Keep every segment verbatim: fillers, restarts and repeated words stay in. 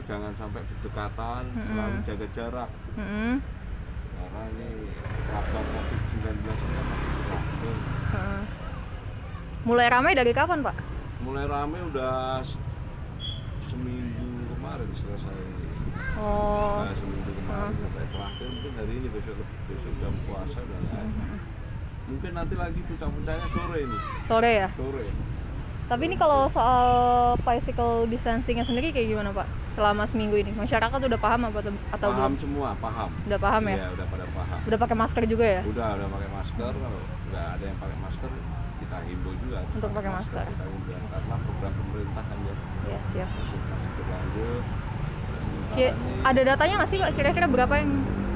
jangan sampai berdekatan, Mm-mm. selalu jaga jarak. Mm-mm. Karena ini wabah covid sembilan belas ini masih berakhir. Heeh. Mulai ramai dari kapan, Pak? Mulai rame udah s- seminggu kemarin selesai. Oh. Nah, seminggu kemarin sampai terakhir mungkin hari ini besok besok jam puasa udah nggak ada. Mungkin nanti lagi puncak-puncaknya sore ini. Sore ya? Sore. Tapi ini kalau soal physical distancing-nya sendiri kayak gimana, Pak? Selama seminggu ini masyarakat udah paham apa atau- atau Paham belum? semua, paham. Udah paham ya? Iya, udah pada paham. Udah pakai masker juga ya? Udah, udah pakai masker. Kalau nggak ada yang pakai masker, kita himbau juga harus Untuk pakai masker. Kita himbau karena program pemerintah kan ya Iya, siap. masih, masih berlanjut. Sementara Ki- ini- ada datanya nggak sih, Pak? Kira-kira berapa yang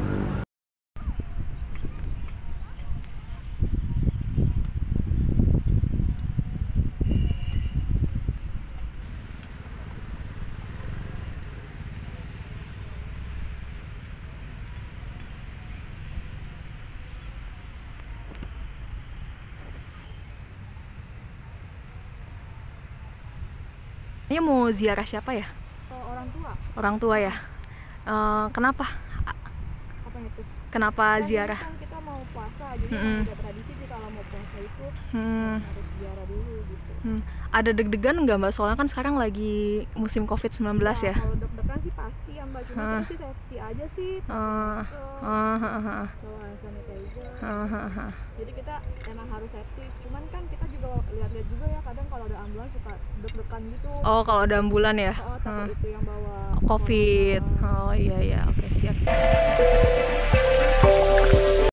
ini mau ziarah siapa ya? Orang tua Orang tua ya. Eh, kenapa? apa itu? Kenapa Kan ini ziarah? kan kita mau puasa, jadi Mm-mm. emang udah tradisi sih kalau mau puasa itu Hmm. harus ziarah dulu gitu. Hmm. Ada deg-degan nggak, Mbak? Soalnya kan sekarang lagi musim covid sembilan belas ya. Kalau deg-degan sih pasti ya Mbak, cuma Hah. kita sih safety aja sih, pakai Ah, masker, ah, ah, ah, bawa hand sanitizer. ah, ah, ah. Jadi kita emang harus safety, cuman kan kita juga lihat-lihat juga ya, kadang kalau ada ambulans suka deg-degan gitu. Oh, kalau ada ambulan ya? Oh, Ah. takut itu yang bawa Covid. corona. Oh iya iya, oke siap.